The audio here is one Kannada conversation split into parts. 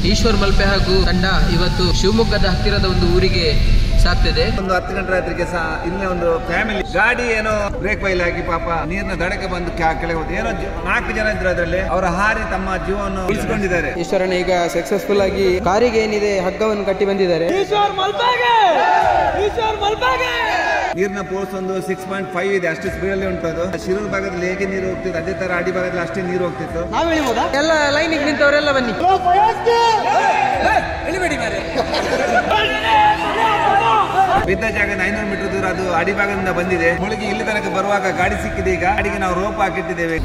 ಈಶ್ವರ್ ಮಲ್ಪೆ ಹಾಗೂ ತಂಡ ಇವತ್ತು ಶಿವಮೊಗ್ಗದ ಹತ್ತಿರದ ಒಂದು ಊರಿಗೆ ಸಾಕ್ತಿದೆ. ಒಂದು 10 ಗಂಟೆ ರಾತ್ರಿಗೆ ಇಲ್ಲೇ ಒಂದು ಫ್ಯಾಮಿಲಿ ಗಾಡಿ ಏನೋ ಬ್ರೇಕ್ ಫೈಲ್ ಆಗಿ ಪಾಪ ನೀರಿನ ದಡಕ್ಕೆ ಬಂದು ಕೆಳಗೆ ಹೋದ. ಏನೋ 4 ಜನ ಇದ್ರು ಅದರಲ್ಲಿ. ಅವರ ಹಾರಿ ತಮ್ಮ ಜೀವವನ್ನು ಉಳಿಸಿಕೊಂಡಿದ್ದಾರೆ. ಈಶ್ವರನ ಈಗ ಸಕ್ಸಸ್ಫುಲ್ ಆಗಿ ಕಾರಿಗೆ ಏನಿದೆ ಹಗ್ಗವನ್ನು ಕಟ್ಟಿ ಬಂದಿದ್ದಾರೆ. ನೀರಿನ ಫೋರ್ಸ್ ಒಂದು 6.5 ಇದೆ. ಅಷ್ಟು ಸ್ಪೀಡ್ ಅಲ್ಲಿ ಉಂಟು. ಅದು ಶಿರೂರು ಭಾಗದಲ್ಲಿ ಹೇಗೆ ನೀರು ಹೋಗ್ತಿತ್ತು ಅದೇ ತರ ಅಡಿ ಭಾಗದಲ್ಲಿ ಅಷ್ಟೇ ನೀರು ಹೋಗ್ತಿತ್ತು. ಎಲ್ಲ ಲೈನಿಗೆ ನಿಂತವರೆಲ್ಲ ಬನ್ನಿ. ಬಿದ್ದ ಜಾಗ 500 ಮೀಟರ್ ದೂರ ಅದು ಅಡಿ ಭಾಗದಿಂದ ಬಂದಿದೆ. ಮುಳುಗಿ ಇಲ್ಲಿ ತನಕ ಬರುವಾಗ ಗಾಡಿ ಸಿಕ್ಕಿದೆ. ಈಗ ಗಾಡಿಗೆ ನಾವು ರೋಪ್ ಹಾಕಿಟ್ಟಿದ್ದೇವೆ.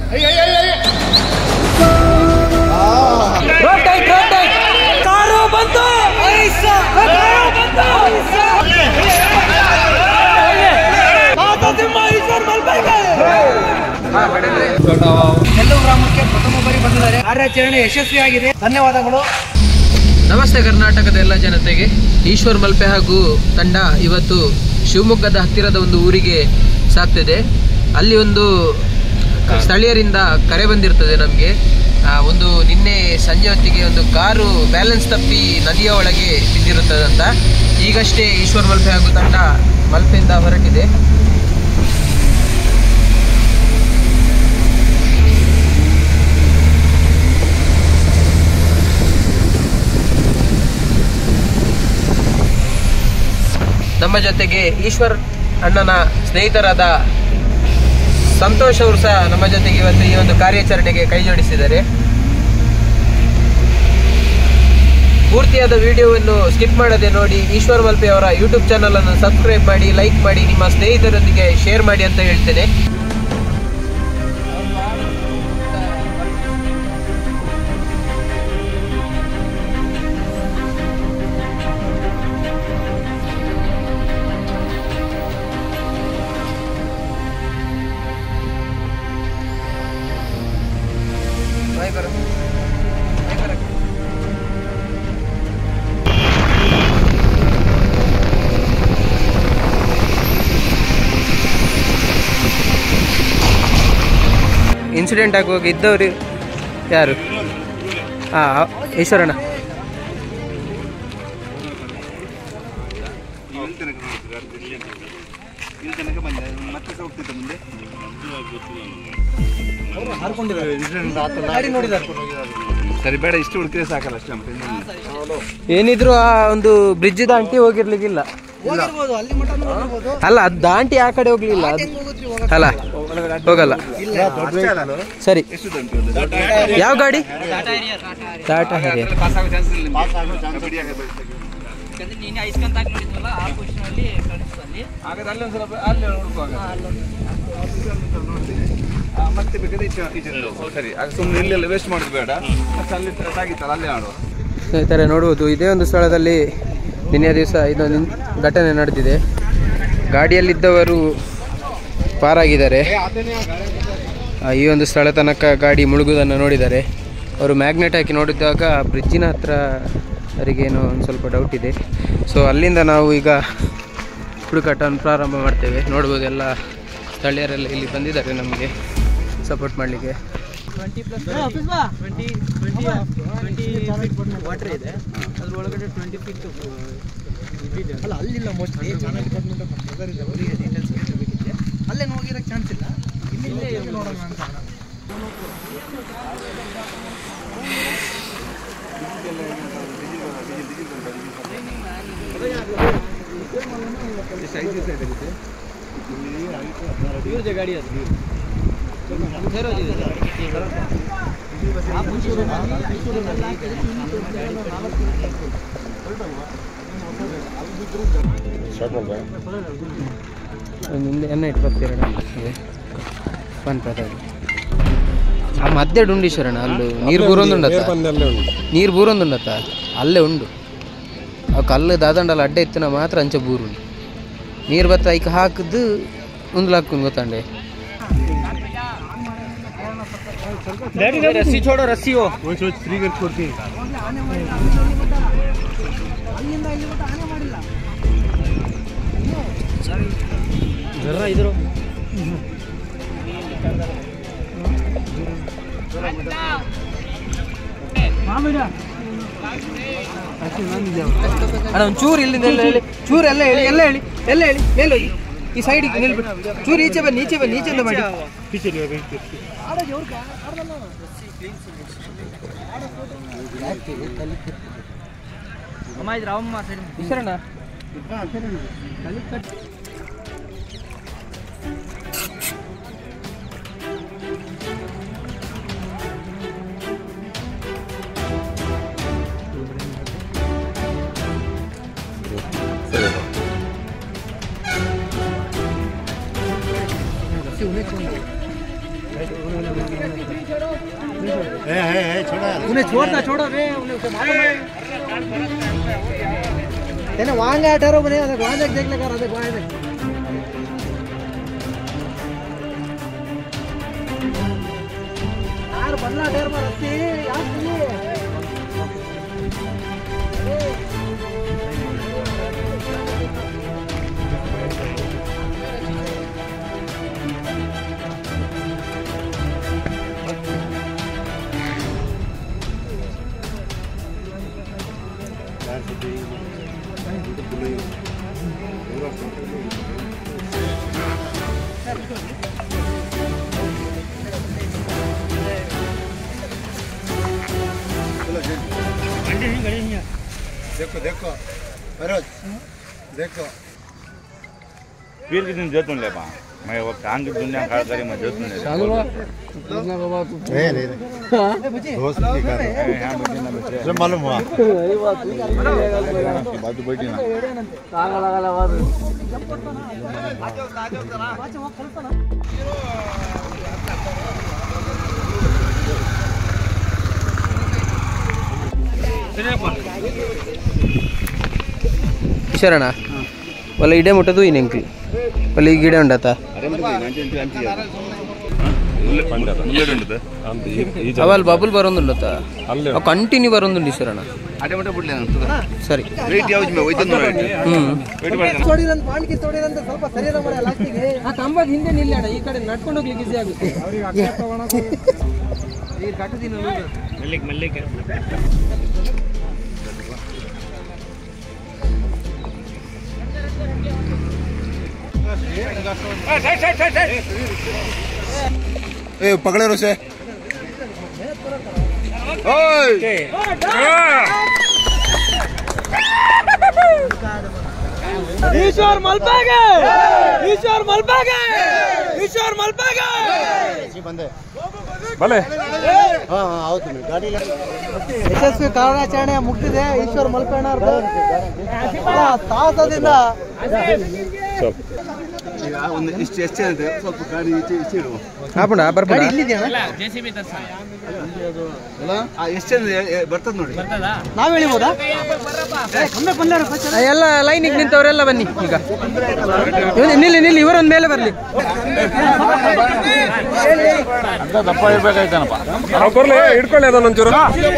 ಎಲ್ಲೋ ಗ್ರಾಮಕ್ಕೆ ಪ್ರಥಮ ಬಾರಿ ಬಂದಿದ್ದಾರೆ. ಕಾರ್ಯಾಚರಣೆ ಯಶಸ್ವಿಯಾಗಿದೆ. ಧನ್ಯವಾದಗಳು. ನಮಸ್ತೆ ಕರ್ನಾಟಕದ ಎಲ್ಲ ಜನತೆಗೆ. ಈಶ್ವರ್ ಮಲ್ಪೆ ಹಾಗೂ ತಂಡ ಇವತ್ತು ಶಿವಮೊಗ್ಗದ ಹತ್ತಿರದ ಒಂದು ಊರಿಗೆ ಸಾಕ್ತಿದೆ. ಅಲ್ಲಿ ಒಂದು ಸ್ಥಳೀಯರಿಂದ ಕರೆ ಬಂದಿರ್ತದೆ ನಮಗೆ. ಒಂದು ನಿನ್ನೆ ಸಂಜೆ ಹೊತ್ತಿಗೆ ಒಂದು ಕಾರು ಬ್ಯಾಲೆನ್ಸ್ ತಪ್ಪಿ ನದಿಯ ಒಳಗೆ ಬಿದ್ದಿರುತ್ತದಂತ. ಈಗಷ್ಟೇ ಈಶ್ವರ್ ಮಲ್ಪೆ ಹಾಗೂ ತಂಡ ಮಲ್ಪೆಯಿಂದ ಹೊರಟಿದೆ. ನಮ್ಮ ಜೊತೆಗೆ ಈಶ್ವರ್ ಅಣ್ಣನ ಸ್ನೇಹಿತರಾದ ಸಂತೋಷ್ ಅವರು ಸಹ ನಮ್ಮ ಜೊತೆಗೆ ಇವತ್ತು ಈ ಒಂದು ಕಾರ್ಯಾಚರಣೆಗೆ ಕೈ ಜೋಡಿಸಿದ್ದಾರೆ. ಪೂರ್ತಿಯಾದ ವಿಡಿಯೋವನ್ನು ಸ್ಕಿಪ್ ಮಾಡದೆ ನೋಡಿ. ಈಶ್ವರ್ ಮಲ್ಪೆ ಅವರ ಯೂಟ್ಯೂಬ್ ಚಾನಲ್ ಅನ್ನು ಸಬ್ಸ್ಕ್ರೈಬ್ ಮಾಡಿ, ಲೈಕ್ ಮಾಡಿ, ನಿಮ್ಮ ಸ್ನೇಹಿತರೊಂದಿಗೆ ಶೇರ್ ಮಾಡಿ ಅಂತ ಹೇಳ್ತೇನೆ. ಇನ್ಸಿಡೆಂಟ್ ಆಗುವಾಗ ಇದ್ದವರು ಯಾರು? ಈಶ್ವರಣ್ಣ. ಸರಿ ಬೇಡ, ಇಷ್ಟು ಹುಡುಕಿದ್ರೆ ಸಾಕಲ್ಲ ಅಷ್ಟೇ. ಏನಿದ್ರು ಆ ಒಂದು ಬ್ರಿಡ್ಜ್ ದಾಂಟಿ ಹೋಗಿರ್ಲಿಕ್ಕಿಲ್ಲ ಅಲ್ಲ. ಅದು ದಾಂಟಿ ಆ ಕಡೆ ಹೋಗ್ಲಿಲ್ಲ ಅಲ್ಲ, ಹೋಗಲ್ಲ. ಸರಿ, ಯಾವ ಗಾಡಿ? ಟಾಟಾ ಹರಿಯರ್. ಮತ್ತೆ ಬೇಕಾದ್ರೆ ಸರಿ, ಸುಮ್ಮನೆ ಇಲ್ಲೆಲ್ಲ ವೇಸ್ಟ್ ಮಾಡೋದು ಬೇಡ. ಅಲ್ಲಿ ಸಾಗಿತ್ತಲ್ಲ ಅಲ್ಲೇ ಮಾಡುವ. ಸ್ನೇಹಿತರೆ ನೋಡುವುದು, ಇದೇ ಒಂದು ಸ್ಥಳದಲ್ಲಿ ನಿನ್ನೆ ದಿವಸ ಇದೊಂದು ಘಟನೆ ನಡೆದಿದೆ. ಗಾಡಿಯಲ್ಲಿದ್ದವರು ಪಾರಾಗಿದ್ದಾರೆ. ಈ ಒಂದು ಸ್ಥಳ ತನಕ ಗಾಡಿ ಮುಳುಗುವುದನ್ನು ನೋಡಿದ್ದಾರೆ. ಅವರು ಮ್ಯಾಗ್ನೆಟ್ ಹಾಕಿ ನೋಡಿದಾಗ ಬ್ರಿಡ್ಜಿನ ಹತ್ರ ಅವರಿಗೇನೋ ಒಂದು ಸ್ವಲ್ಪ ಡೌಟ್ ಇದೆ. ಸೊ ಅಲ್ಲಿಂದ ನಾವು ಈಗ ಹುಡುಕಾಟವನ್ನು ಪ್ರಾರಂಭ ಮಾಡ್ತೇವೆ. ನೋಡ್ಬೋದು, ಎಲ್ಲ ಸ್ಥಳೀಯರೆಲ್ಲ ಇಲ್ಲಿ ಬಂದಿದ್ದಾರೆ ನಮಗೆ ಸಪೋರ್ಟ್ ಮಾಡಲಿಕ್ಕೆ. 20 ವಾಟರ್ ಇದೆ, ಅದ್ರ ಒಳಗಡೆ 20 ಫೀಟ್ ಅಲ್ಲ. ಅಲ್ಲಿಲ್ಲ ಮೋಸ್ಟ್ಲಿ ಅವರಿಗೆ ಡೀಟೇಲ್ಸ್ ಬೇಕಿದೆ. ಅಲ್ಲೇ ಹೋಗಿರೋಕ್ಕೆ ಚಾನ್ಸ್ ಇಲ್ಲ. ಇಲ್ಲೇ ನೋಡೋಣ ಅಂತ. ಗಾಡಿ ಅದು ಆ ಮಧ್ಯ ಡುಂಡೀಶ್ವರಣ ಅಲ್ಲೂ ನೀರು ಬೂರೊಂದುಂಡತ್ತ ಅಲ್ಲೇ ಉಂಡು. ಆ ಕಲ್ಲು ದಾದಂಡಲ್ಲ ಅಡ್ಡ ಎತ್ತಿನ ಮಾತ್ರ ಅಂಚೆ ಬೂರು ಉಂಡು. ನೀರು ಬತ್ತ ಐಕ ಹಾಕಿದ್ದು ಒಂದು ಹಾಕೊಂಡು ಗೊತ್ತಾಂಡೆ. रस्सी छोड़ो, रस्सी हो फ्री करके जरा इधर ಅಣ್ಣ ಒಂಚೂರು ಇಲ್ಲಿಂದ ಚೂರು ಎಲ್ಲ ಹೇಳಿ ಮೇಲೆ ಹೋಗಿ ಈ ಸೈಡಿಗೆ ನಿಲ್ಬಿಟ್ಟು ಚೂರು ಈಚೆ ಬನ್ನಿ ಈಚೆಯಿಂದ ಮಾಡಿ ಈಶ್ವರಣ್ಣ उन्हें छोड़ो रे तेने वहां गया ठहरो बने वहां देख लगा रहा देख वहां देख यार बनना ठहर मार रस्ते यार सुनिए देखो देखो मनोज देखो पीर के दिन जोतून ले पा मैं वो कांग की दुनिया खाड़ करी मैं जोतून ले नहीं दोस्त की कर यहां बैठे ना बैठे जो मालूम हुआ बात बैठी ना ಈಶ್ವರಣ್ಣ ಒಲ್ಲ ಇಡೆ ಮುಟ್ಟದು ಈ ನೆಂಕ್ಲಿ ಒಲ್ಲ ಈ ಗಿಡ ಉಂಡತ ಅವಲ್ ಬಬುಲ್ ಬರೋಂದುಂಡತ ಕಂಟಿನ್ಯೂ ಬರೋಂದುಂಡು ಈಶ್ವರಣ್ಣ ಸರಿ ಸ್ವಲ್ಪ ಸರಿಯಾದ ಮಾಡಿ ಲಾಸ್ಟಿಗೆ ಆ ಕಂಬದ ಹಿಂದೆ ನಿಲ್ಲೋಣ ಈ ಕಡೆ ನಡ್ಕೊಂಡು ಹೋಗ್ಲಿಕ್ಕೆ ಈಸಿ ಆಗುತ್ತೆ ए पकड़े रोसे ईश्वर मलपेगे बंदे भले हाँ आओ तुम गाड़ी ಯಶಸ್ವಿ ಕಾರ್ಯಾಚರಣೆ ಮುಗಿದಿದೆ ಈಶ್ವರ್ ಮಲ್ಪೇಣ ತಾಸದಿಂದ ಇಷ್ಟು ಎಷ್ಟಿದೆ ಸ್ವಲ್ಪ ಗಾಡಿ ಈಚೆ ಇಡುವ ಹಾಪಣ ಬರ್ಬೇಡ ಎಷ್ಟಿದೆ ಬರ್ತದ ನೋಡಿ ನಾವ್ ಹೇಳಿಬೋದಾ ಎಲ್ಲ ಲೈನಿಗೆ ನಿಂತವರೆಲ್ಲ ಬನ್ನಿ ಈಗ ನಿಲ್ಲಿ ಇವರೊಂದು ಮೇಲೆ ಬರಲಿ ದಪ್ಪ ಇರ್ಬೇಕಾಯ್ತಾನಪ್ಪ ಬರ್ಲಿ ಹಿಡ್ಕೊಳ್ಳಿ ಅದನ್ನೊಂಚೂರು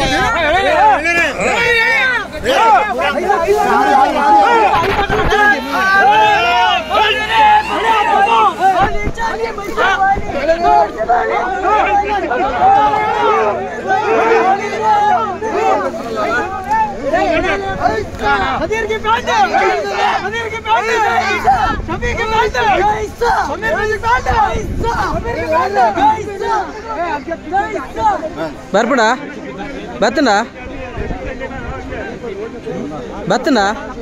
ಬರ್ಬೇಡ ಬತ್ತನ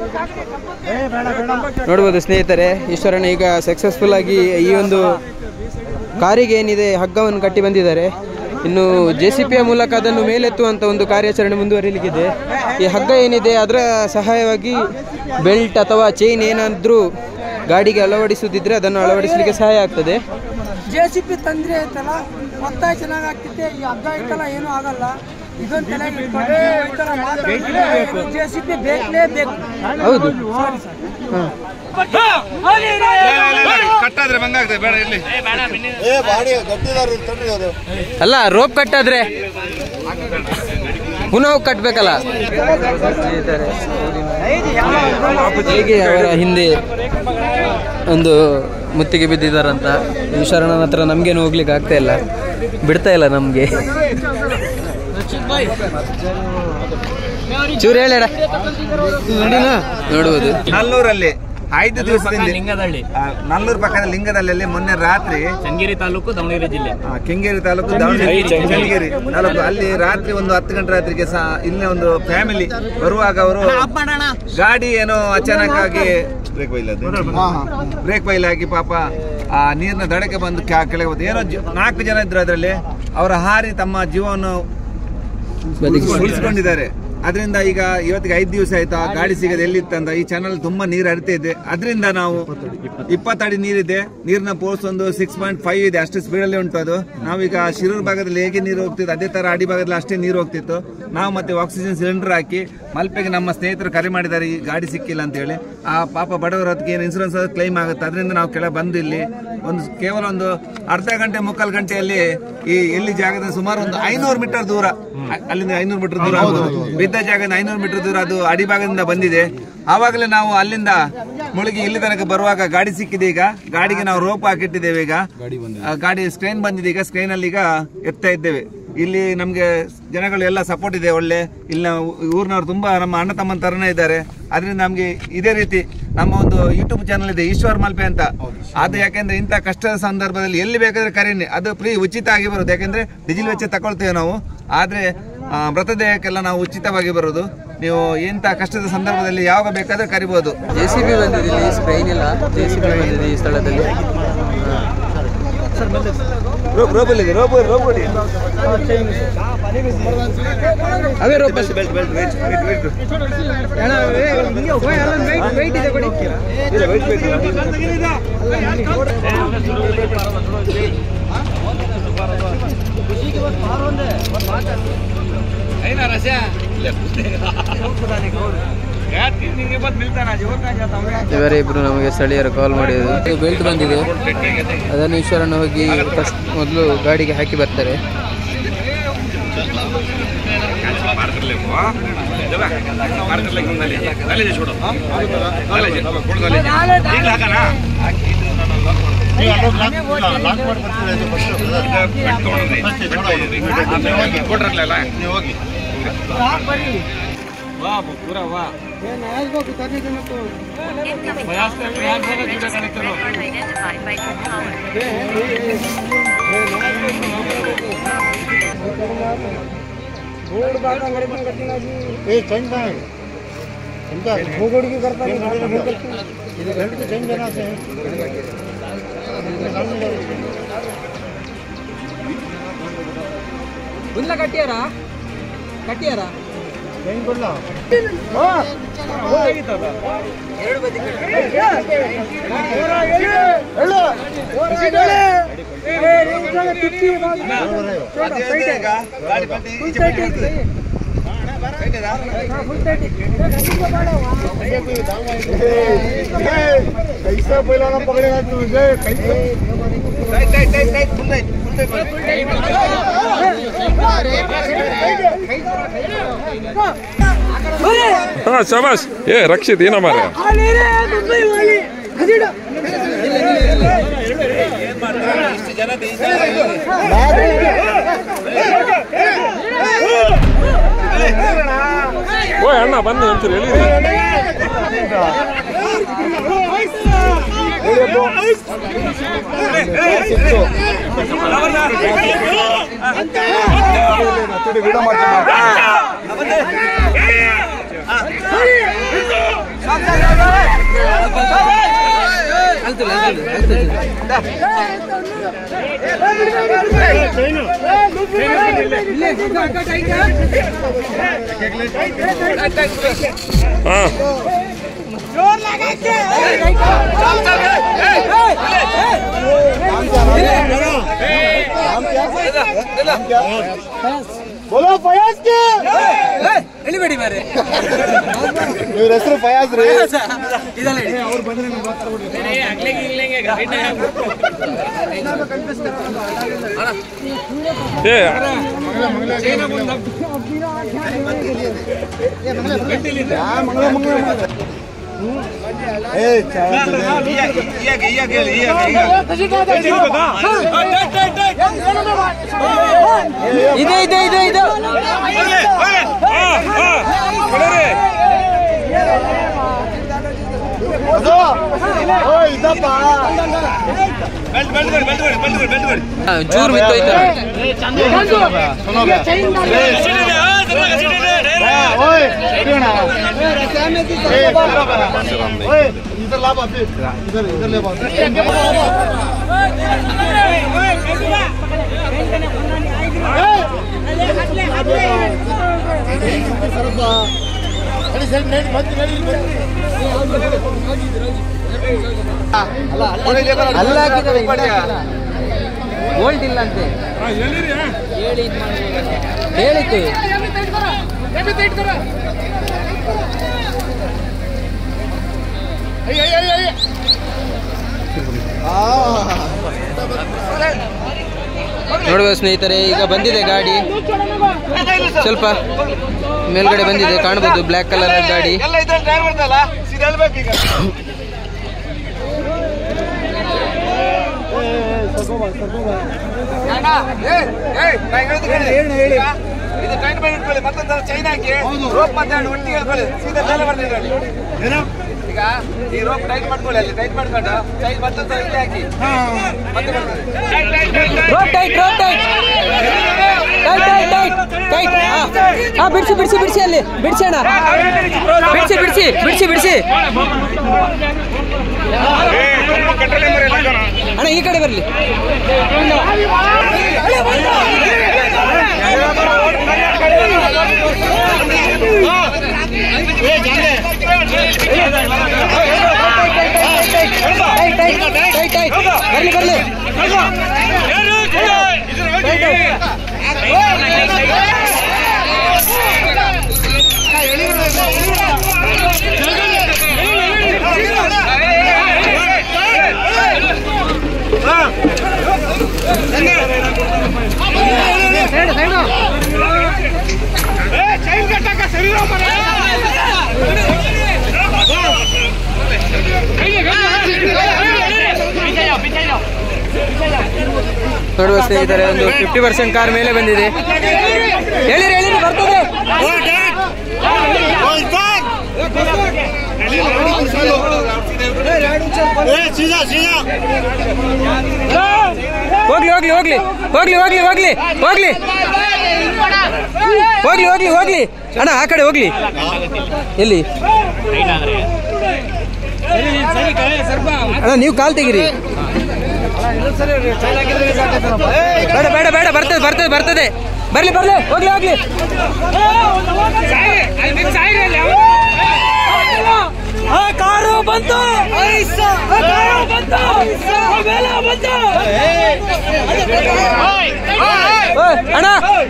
ನೋಡ್ಬೋದು ಸ್ನೇಹಿತರೆ, ಈಶ್ವರಣ್ಣ ಈಗ ಸಕ್ಸಸ್ಫುಲ್ ಆಗಿ ಈ ಒಂದು ಕಾರಿಗೆ ಏನಿದೆ ಹಗ್ಗವನ್ನು ಕಟ್ಟಿ ಬಂದಿದ್ದಾರೆ. ಇನ್ನು JCPಯ ಮೂಲಕ ಅದನ್ನು ಮೇಲೆತ್ತುವಂಥ ಒಂದು ಕಾರ್ಯಾಚರಣೆ ಮುಂದುವರಿಲಿಕ್ಕಿದೆ. ಈ ಹಗ್ಗ ಏನಿದೆ ಅದರ ಸಹಾಯವಾಗಿ ಬೆಲ್ಟ್ ಅಥವಾ ಚೈನ್ ಏನಾದರೂ ಗಾಡಿಗೆ ಅಳವಡಿಸುತ್ತಿದ್ದರೆ ಅದನ್ನು ಅಳವಡಿಸಲಿಕ್ಕೆ ಸಹಾಯ ಆಗ್ತದೆ. JCP ತಂದ್ರೆ ಐತಲ್ಲ ಮೊತ್ತ ಚೆನ್ನಾಗಿ ಆಗ್ತಿದೆ. ಈ ಹಗ್ಗ ಐತಲ್ಲ ಏನೂ ಆಗಲ್ಲ. ಇದೊಂದು ತಲೆಗೆ ಇಟ್ಕೊಂಡು JCP ಬೇಕಲೇಬೇಕು. ಹೌದು, ಕಟ್ಟಾದ್ರೆ ಬಂಗಾಗ್ತದೆ, ಬೇಡ ಇರ್ಲಿ. ಅಲ್ಲ, ರೋಪ್ ಕಟ್ಟಾದ್ರೆ ಪುನಃ ಕಟ್ಟಬೇಕಲ್ಲ. ಹೇಗೆ ಅವರ ಹಿಂದೆ ಒಂದು ಮುತ್ತಿಗೆ ಬಿದ್ದಿದ್ದಾರಂತ. ಈಶ್ವರನ ಹತ್ರ ನಮಗೇನು ಹೋಗ್ಲಿಕ್ಕೆ ಆಗ್ತಾ ಇಲ್ಲ, ಬಿಡ್ತಾ ಇಲ್ಲ ನಮಗೆ. ಚೂರು ಹೇಳ ನೋಡುವುದು ನಲ್ಲೂರಲ್ಲಿ 5 ದಿವಸದಿಂದ ನಲ್ಲೂರು ಪಕ್ಕದ ಲಿಂಗದಲ್ಲಿ ಮೊನ್ನೆ ರಾತ್ರಿ ಚನ್ನಗಿರಿ ತಾಲೂಕು ದಾವಣಗೆರೆ ಜಿಲ್ಲೆ ಕೆಂಗೇರಿ ತಾಲೂಕು ದಾವಣಗೆರೆ ಚನ್ನಗಿರಿ ತಾಲೂಕು ಅಲ್ಲಿ ರಾತ್ರಿ ಒಂದು 10 ಗಂಟೆ ರಾತ್ರಿಗೆ ಇಲ್ಲೇ ಒಂದು ಫ್ಯಾಮಿಲಿ ಬರುವಾಗ ಅವರು ಗಾಡಿ ಏನೋ ಅಚಾನಕ್ ಆಗಿ ಬ್ರೇಕ್ ಫೈಲ್ ಆಗಿ ಪಾಪ ಆ ನೀರಿನ ದಡಕ್ಕೆ ಬಂದು ಕೆಳಗೆ ಹೋದ. ಏನೋ 4 ಜನ ಇದ್ರು ಅದರಲ್ಲಿ. ಅವರ ಹಾರಿ ತಮ್ಮ ಜೀವವನ್ನು ಉಳಿಸಿಕೊಂಡಿದ್ದಾರೆ. ಅದರಿಂದ ಈಗ ಇವತ್ತಿಗೆ 5 ದಿವಸ ಆಯ್ತು ಆ ಗಾಡಿ ಸಿಗದೆ ಎಲ್ಲಿತ್ತಂತ. ಈ ಚಾನಲ್ ತುಂಬಾ ನೀರು ಹರಿತಾ ಇದೆ. ಅದರಿಂದ ನಾವು 20 ಅಡಿ ನೀರಿದೆ, ನೀರಿನ ಫೋರ್ಸ್ ಒಂದು 6.5 ಇದೆ, ಅಷ್ಟು ಸ್ಪೀಡಲ್ಲಿ ಉಂಟು ಅದು. ನಾವೀಗ ಶಿರೂರು ಭಾಗದಲ್ಲಿ ಹೇಗೆ ನೀರು ಹೋಗ್ತಿತ್ತು ಅದೇ ತರ ಅಡಿ ಭಾಗದಲ್ಲಿ ಅಷ್ಟೇ ನೀರು ಹೋಗ್ತಿತ್ತು. ನಾವು ಮತ್ತೆ ಆಕ್ಸಿಜನ್ ಸಿಲಿಂಡರ್ ಹಾಕಿ ಮಲ್ಪೆಗೆ ನಮ್ಮ ಸ್ನೇಹಿತರು ಕರೆ ಮಾಡಿದ್ದಾರೆ ಈ ಗಾಡಿ ಸಿಕ್ಕಿಲ್ಲ ಅಂತ ಹೇಳಿ. ಆ ಪಾಪ ಬಡವರ ಅದಕ್ಕೆ ಏನು ಇನ್ಸೂರೆನ್ಸ್ ಕ್ಲೈಮ್ ಆಗುತ್ತೆ. ಅದರಿಂದ ನಾವು ಕೆಳಗೆ ಬಂದು ಇಲ್ಲಿ ಕೇವಲ ಒಂದು ಅರ್ಧ ಗಂಟೆ 3/4 ಗಂಟೆಯಲ್ಲಿ ಈ ಎಲ್ಲಿ ಜಾಗದ ಸುಮಾರು ಒಂದು 500 ಮೀಟರ್ ದೂರ, ಅಲ್ಲಿಂದ 500 ಮೀಟರ್ ದೂರ ಬಿದ್ದ ಜಾಗದಿಂದ 500 ಮೀಟರ್ ದೂರ ಅದು ಅಡಿಭಾಗದಿಂದ ಬಂದಿದೆ. ಆವಾಗಲೇ ನಾವು ಅಲ್ಲಿಂದ ಮುಳುಗಿ ಇಲ್ಲಿ ತನಕ ಬರುವಾಗ ಗಾಡಿ ಸಿಕ್ಕಿದೆ. ಈಗ ಗಾಡಿಗೆ ನಾವು ರೋಪ್ ಹಾಕಿಟ್ಟಿದ್ದೇವೆ. ಈಗ ಗಾಡಿ ಸ್ಕ್ರೇನ್ ಬಂದಿದೆ. ಈಗ ಸ್ಕ್ರೇನ್ ಅಲ್ಲಿ ಈಗ ಎತ್ತಾ ಇದ್ದೇವೆ. ಇಲ್ಲಿ ನಮ್ಗೆ ಜನಗಳು ಎಲ್ಲ ಸಪೋರ್ಟ್ ಇದೆ ಒಳ್ಳೆ. ಇಲ್ಲಿ ಊರಿನವರು ತುಂಬಾ ನಮ್ಮ ಅಣ್ಣ ತಮ್ಮನ ತರನೇ ಇದ್ದಾರೆ. ಅದರಿಂದ ನಮ್ಗೆ ಇದೇ ರೀತಿ ನಮ್ಮ ಒಂದು ಯೂಟ್ಯೂಬ್ ಚಾನಲ್ ಇದೆ ಈಶ್ವರ್ ಮಲ್ಪೆ ಅಂತ. ಅದು ಯಾಕೆಂದ್ರೆ ಇಂಥ ಕಷ್ಟದ ಸಂದರ್ಭದಲ್ಲಿ ಎಲ್ಲಿ ಬೇಕಾದ್ರೆ ಕರೀನಿ, ಅದು ಫ್ರೀ ಉಚಿತ ಆಗಿ ಬರೋದು. ಯಾಕೆಂದ್ರೆ ಡೀಸೆಲ್ ವೆಚ್ಚ ತಗೊಳ್ತೇವೆ ನಾವು, ಆದ್ರೆ ಮೃತದೇಹಕ್ಕೆಲ್ಲ ನಾವು ಉಚಿತವಾಗಿ ಬರೋದು. ನೀವು ಇಂಥ ಕಷ್ಟದ ಸಂದರ್ಭದಲ್ಲಿ ಯಾವಾಗ ಬೇಕಾದ್ರೆ ಕರಿಬಹುದು. JCB ಬಂದಿದೆ ಇಲ್ಲಿ, ಸ್ಕ್ರೈನ್ ಇಲ್ಲ, JCB ಬಂದಿದೆ ಈ ಸ್ಥಳದಲ್ಲಿ. ಅವೇ ರೋಪ್ ಇವರೇ ಇಬ್ರು ನಮಗೆ ಸ್ಥಳೀಯರು ಕಾಲ್ ಮಾಡಿದ್ರು. ಬೆಲ್ಟ್ ಬಂದಿದೆ, ಅದನ್ನು ಈಶ್ವರನ್ನು ಹೋಗಿ ಮೊದಲು ಗಾಡಿಗೆ ಹಾಕಿ ಬರ್ತಾರೆ. ಕಟ್ಟಿಯಾರ कैसा पहिला पकड़ेगा तुझे हाँ शाबाश ये रक्षित ये हमारे ಓ ಅಣ್ಣ ಬನ್ನಿ ಒಂಚೂರು ಹೇಳಿ बोलो फयाज के ಎಳಿಬೇಡಿ ಮಾರೆ ಇವ್ರ ಹೆಸರು ಫಯಾಜ್ ರೀ ಇದೆ ಇದೆ ಇದೆ ಇದೆ ಜೂರ್ ಬಿತ್ತೋಯ್ತು ಅಲ್ಲ ಗೋಲ್ಡ್ ಇಲ್ಲ ಅಂತೆ ಹೇಳಿತ್ತು ನೋಡುವ ಸ್ನೇಹಿತರೆ, ಈಗ ಬಂದಿದೆ ಗಾಡಿ, ಸ್ವಲ್ಪ ಮೇಲ್ಗಡೆ ಬಂದಿದೆ, ಕಾಣಬಹುದು ಬ್ಲ್ಯಾಕ್ ಕಲರ್ ಗಾಡಿ. ಇದು ಟೈಟ್ ಮಾಡಿ ಇಟ್ಕೊಳ್ಳಿ, ಮತ್ತೊಂದು ಚೈನ್ ಹಾಕಿ ರೋಪ್ ಮತ್ತೆ ಒಟ್ಟಿಗೆ ಹೇಳ್ಕೊಳ್ಳಿ, ಸೀದಾ ಮೇಲೆ ಬರ್ತಿದ್ರಲ್ಲಿ. ಈಗ ಈ ರೋಪ್ ಟೈಟ್ ಮಾಡ್ಕೊಳ್ಳಿ, ಅಲ್ಲಿ ಟೈಟ್ ಮಾಡ್ಕೊಂಡು ಚೈನ್ ಮತ್ತೊಂದು ಇಲ್ಲಿ ಹಾಕಿ ಮತ್ತೆ ಬಿಡಿಸಿ ಬಿಡಿಸಿ ಬಿಡಿಸಿ ಅಲ್ಲಿ ಬಿಡಿಸಿ ಅಣ್ಣ, ಬಿಡಿಸಿ ಬಿಡಿಸಿ ಬಿಡಿಸಿ ಬಿಡಿಸಿ ಅಣ್ಣ, ಈ ಕಡೆ ಬರಲಿ. ಬರ್ಲಿ ಬರ್ಲಿ ನೋಡುವ ಸ್ನೇಹಿತರೆ, ಒಂದು 50% ಕಾರ್ ಮೇಲೆ ಬಂದಿದೆ. ಹೇಳಿರಿ ಹೇಳಿರಿ, ಬರ್ತದೆ. ಹೋಗ್ಲಿ ಹೋಗ್ಲಿ ಹೋಗ್ಲಿ ಹೋಗ್ಲಿ ಹೋಗ್ಲಿ ಹೋಗ್ಲಿ ಹೋಗ್ಲಿ ಹೋಗ್ಲಿ ಹೋಗ್ಲಿ ಹೋಗ್ಲಿ ಅಣ್ಣ, ಆ ಕಡೆ ಹೋಗ್ಲಿ. ಎಲ್ಲಿ ಅಣ್ಣ, ನೀವು ಕಾಲ್ ತೆಗಿರಿ. ಬೇಡ ಬೇಡ ಬೇಡ, ಬರ್ತದೆ ಬರ್ತದೆ ಬರ್ತದೆ, ಬರ್ಲಿ ಬರ್ಲಿ, ಹೋಗ್ಲಿ ಹೋಗ್ಲಿ. ಕಾರು ಬಂತು, ಅಣ್ಣ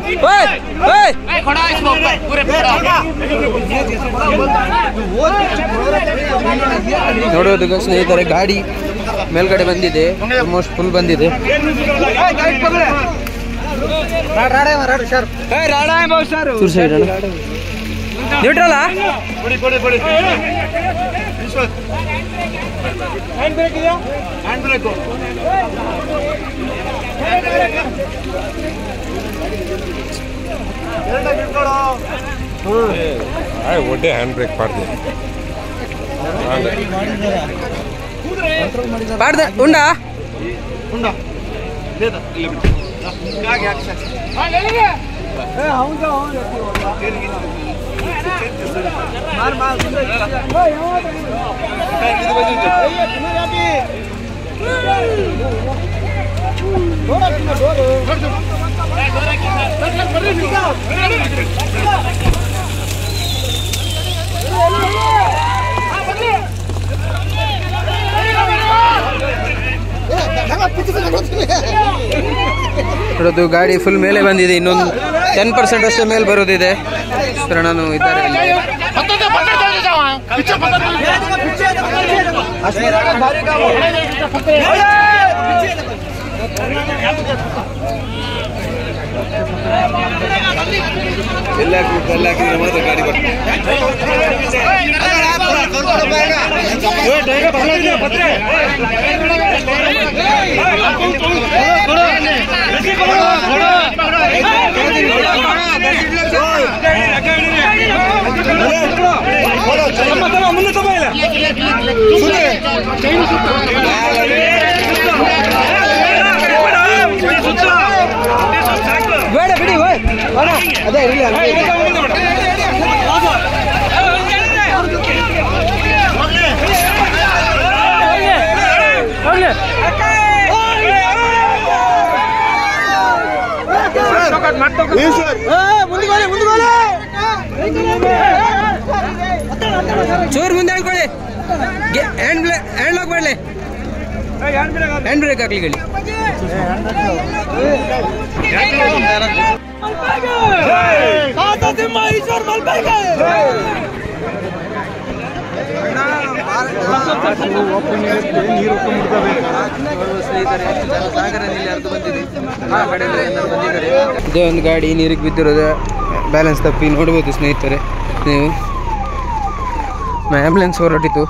ನೋಡೋದು ಸ್ನೇಹಿತರೆ, ಗಾಡಿ ಮೇಲ್ಗಡೆ ಬಂದಿದೆ, ಆಲ್ಮೋಸ್ಟ್ ಫುಲ್ ಬಂದಿದೆ. ನ್ಯೂಟ್ರಲ್ ಒಡ್ಡೆ ಹ್ಯಾಂಡ್ ಬ್ರೇಕ್ ಪಾಡ್ದೆ ಪಾಡ್ದೆ ಉಂಡಾ ನೋಡೋದು ಗಾಡಿ ಫುಲ್ ಮೇಲೆ ಬಂದಿದೆ, ಇನ್ನೊಂದು 10% ಅಷ್ಟೇ ಮೇಲೆ ಬರೋದಿದೆ. ನಾನು ಇದ್ದಾರೆ ಎಲ್ಲ ಹಾಕಿದ್ರೆ ಮಾತ್ರ ಗಾಡಿ ಬರ್ತದೆ. ಬೇಡ ಬಿಡಿ ಅದೇ ಇರಲಿ ಚೂರು ಮುಂದೆ ಹೇಳ್ಕೊಳ್ಳಿ. ಹ್ಯಾಂಡ್ ಲಾಕ್ ಮಾಡಲಿ, ಹ್ಯಾಂಡ್ ಬ್ರೇಕ್ ಹಾಕ್ಲಿ ಗಾಡಿ. ಇದೇ ಒಂದು ಗಾಡಿ ನೀರಿಗೆ ಬಿದ್ದಿರೋದು, ಬ್ಯಾಲೆನ್ಸ್ ತಪ್ಪಿ ನೋಡ್ಬೋದು ಸ್ನೇಹಿತರೆ ನೀವು. ಆಂಬ್ಯುಲೆನ್ಸ್ ಹೊರಟಿತ್ತು.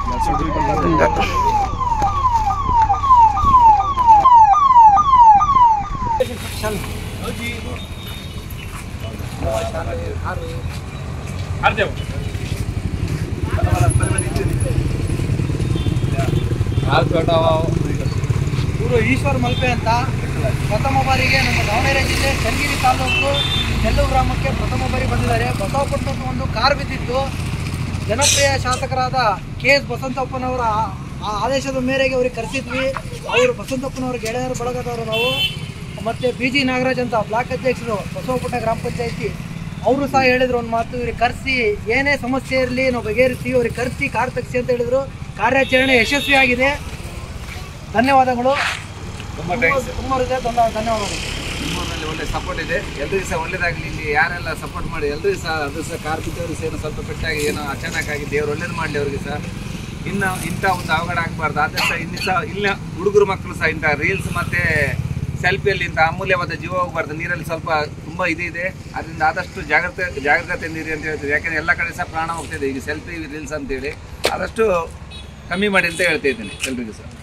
ಇವರು ಈಶ್ವರ್ ಮಲ್ಪೆ ಅಂತ ಪ್ರಥಮ ಬಾರಿಗೆ ನಮ್ಮ ದಾವಣಗೆರೆ ಜಿಲ್ಲೆ ಚನ್ನಗಿರಿ ತಾಲೂಕು ನೆಲ್ಲೂರು ಗ್ರಾಮಕ್ಕೆ ಪ್ರಥಮ ಬಾರಿ ಬಂದಿದ್ದಾರೆ. ಬಸವಪಟ್ಟಣಕ್ಕೆ ಒಂದು ಕಾರ್ ಬಿದ್ದಿತ್ತು. ಜನಪ್ರಿಯ ಶಾಸಕರಾದ KS ಬಸವಂತಪ್ಪನವರ ಆದೇಶದ ಮೇರೆಗೆ ಅವ್ರಿಗೆ ಕರೆಸಿದ್ವಿ. ಅವರು ಬಸವಂತಪ್ಪನವ್ರ ಗೆಳೆಯರ ಬಳಗದವರು ನಾವು. ಮತ್ತು BG ನಾಗರಾಜ್ ಅಂತ ಬ್ಲಾಕ್ ಅಧ್ಯಕ್ಷರು ಬಸವಪಟ್ಟಣ ಗ್ರಾಮ ಪಂಚಾಯತಿ, ಅವರು ಸಹ ಹೇಳಿದ್ರು ಒಂದು ಮಾತು, ಇವ್ರಿಗೆ ಕರೆಸಿ ಏನೇ ಸಮಸ್ಯೆ ಇರಲಿ ನಾವು ಬಗೆಹರಿಸ್ತೀವಿ, ಅವ್ರಿಗೆ ಕರೆಸಿ ಕಾರ್ ತೆಗಿಸಿ ಅಂತ ಹೇಳಿದ್ರು. ಕಾರ್ಯಾಚರಣೆ ಯಶಸ್ವಿಯಾಗಿದೆ. ಧನ್ಯವಾದಗಳು. ತುಂಬ ಧನ್ಯವಾದಗಳು. ನಿಮ್ಮೂರಲ್ಲಿ ಒಳ್ಳೆ ಸಪೋರ್ಟ್ ಇದೆ. ಎಲ್ರಿಗೂ ಸಹ ಒಳ್ಳೇದಾಗಲಿ. ಇಲ್ಲಿ ಯಾರೆಲ್ಲ ಸಪೋರ್ಟ್ ಮಾಡಿ ಎಲ್ರಿಗೂ ಸಹ ಅದು ಸಹ ಕಾರ್ ಬಿದ್ದವ್ರಿಗೆ ಸಹ ಏನೋ ಸ್ವಲ್ಪ ಪೆಟ್ಟಾಗಿ ಏನೋ ಅಚಾನಕ್ಕಾಗಿ ದೇವ್ರು ಒಳ್ಳೇದು ಮಾಡಲಿ ಅವ್ರಿಗೆ ಸಹ. ಇನ್ನು ಇಂಥ ಒಂದು ಅವಘಡ ಆಗಬಾರ್ದು. ಆದರೆ ಸಹ ಇನ್ನು ಸಹ ಇಲ್ಲ ಹುಡುಗರು ಮಕ್ಕಳು ಸಹ ಇಂಥ ರೀಲ್ಸ್ ಮತ್ತು ಸೆಲ್ಫಿಯಲ್ಲಿ ಇಂಥ ಅಮೂಲ್ಯವಾದ ಜೀವ ಹೋಗಬಾರ್ದು. ನೀರಲ್ಲಿ ಸ್ವಲ್ಪ ತುಂಬ ಇದೆ. ಅದರಿಂದ ಆದಷ್ಟು ಜಾಗ್ರತೆಯಿಂದ ಇರಿ ಅಂತ ಹೇಳ್ತೀವಿ. ಯಾಕೆಂದರೆ ಎಲ್ಲ ಕಡೆ ಸಹ ಪ್ರಾಣ ಹೋಗ್ತಾಯಿದೆ ಈಗ ಸೆಲ್ಫಿ ರೀಲ್ಸ್ ಅಂತೇಳಿ. ಆದಷ್ಟು ಕಮ್ಮಿ ಮಾಡಿ ಅಂತ ಹೇಳ್ತಾ ಇದ್ದೀನಿ ಎಲ್ರಿಗೂ ಸಹ.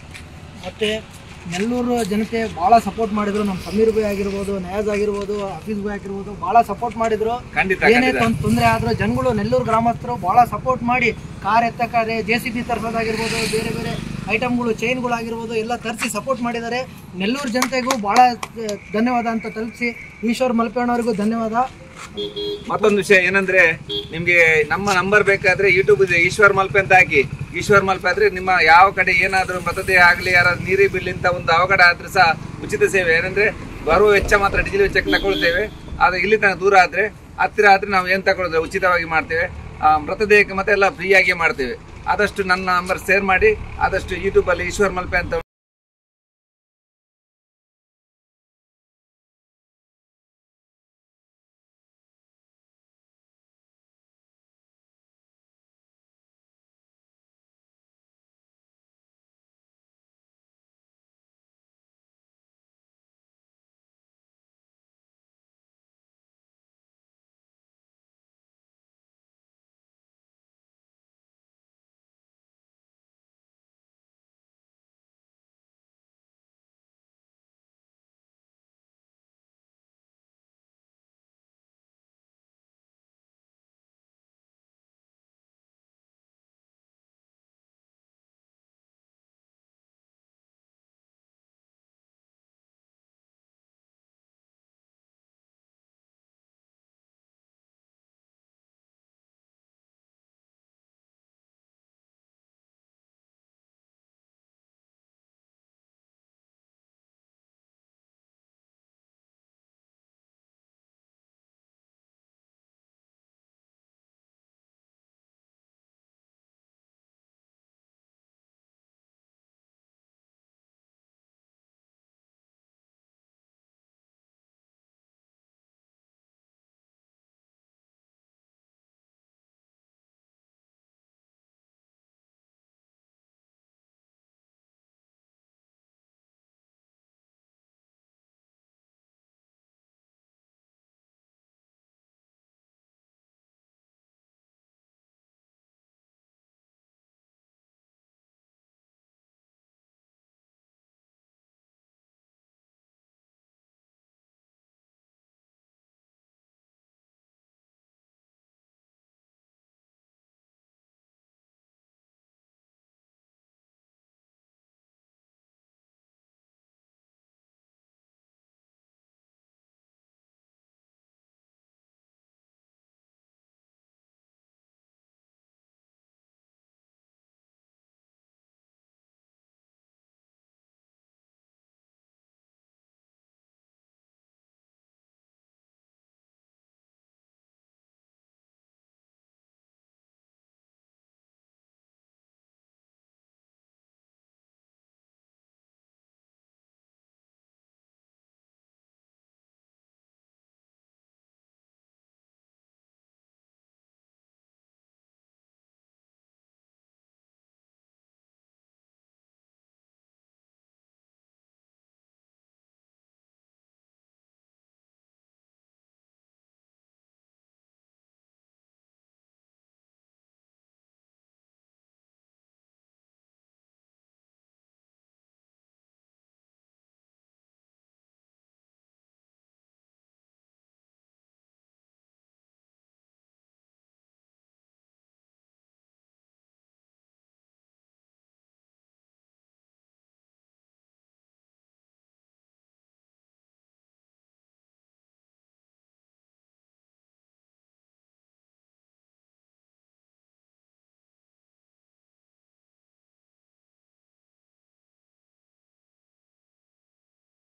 ಮತ್ತು ನೆಲ್ಲೂರು ಜನತೆ ಭಾಳ ಸಪೋರ್ಟ್ ಮಾಡಿದ್ರು. ನಮ್ಮ ಸಮೀರ್ ಭಾಯ್ ಆಗಿರ್ಬೋದು, ನಯಾಜ್ ಆಗಿರ್ಬೋದು, ಹಫೀಜ್ ಭಾಯ್ ಆಗಿರ್ಬೋದು, ಭಾಳ ಸಪೋರ್ಟ್ ಮಾಡಿದ್ರು. ಏನೇ ತೊಂದರೆ ಆದರೂ ಜನಗಳು ನೆಲ್ಲೂರು ಗ್ರಾಮಸ್ಥರು ಭಾಳ ಸಪೋರ್ಟ್ ಮಾಡಿ ಕಾರ್ ಎತ್ತಕ್ಕಾದ್ರೆ JCB ತರಿಸೋದಾಗಿರ್ಬೋದು, ಬೇರೆ ಬೇರೆ ಐಟಮ್ಗಳು ಚೈನ್ಗಳಾಗಿರ್ಬೋದು ಎಲ್ಲ ತರಿಸಿ ಸಪೋರ್ಟ್ ಮಾಡಿದ್ದಾರೆ. ನೆಲ್ಲೂರು ಜನತೆಗೂ ಭಾಳ ಧನ್ಯವಾದ ಅಂತ ತಲುಪಿಸಿ ಈಶ್ವರ್ ಮಲ್ಪೆಣ್ಣವ್ರಿಗೂ ಧನ್ಯವಾದ. ಮತ್ತೊಂದು ವಿಷಯ ಏನಂದ್ರೆ, ನಿಮ್ಗೆ ನಮ್ಮ ನಂಬರ್ ಬೇಕಾದ್ರೆ ಯೂಟ್ಯೂಬ್ ಇದೆ, ಈಶ್ವರ್ ಮಲ್ಪೆ ಅಂತ ಹಾಕಿ. ಈಶ್ವರ್ ಮಲ್ಪೆ ಆದ್ರೆ ನಿಮ್ಮ ಯಾವ ಕಡೆ ಏನಾದ್ರೂ ಮೃತದೇಹ ಆಗಲಿ, ಯಾರ ನೀರಿ ಬಿಲ್ ಇಂತ ಒಂದು ಅವಘಡ ಆದ್ರೆ ಸಹ ಉಚಿತ ಸೇವೆ. ಏನಂದ್ರೆ ಬರುವ ವೆಚ್ಚ ಮಾತ್ರ ಡೀಸೆಲ್ ವೆಚ್ಚಕ್ಕೆ ತಗೊಳ್ತೇವೆ. ಆದ್ರೆ ಇಲ್ಲಿ ತನಕ ದೂರ ಆದ್ರೆ ಹತ್ತಿರ ಆದ್ರೆ ನಾವು ಏನ್ ತಗೊಳ್ಳೋದ್ರೆ ಉಚಿತವಾಗಿ ಮಾಡ್ತೇವೆ. ಮೃತದೇಹಕ್ಕೆ ಮತ್ತೆ ಎಲ್ಲ ಫ್ರೀ ಆಗಿ ಮಾಡ್ತೇವೆ. ಆದಷ್ಟು ನನ್ನ ನಂಬರ್ ಶೇರ್ ಮಾಡಿ. ಆದಷ್ಟು ಯೂಟ್ಯೂಬ್ ಅಲ್ಲಿ ಈಶ್ವರ್ ಮಲ್ಪೆ ಅಂತ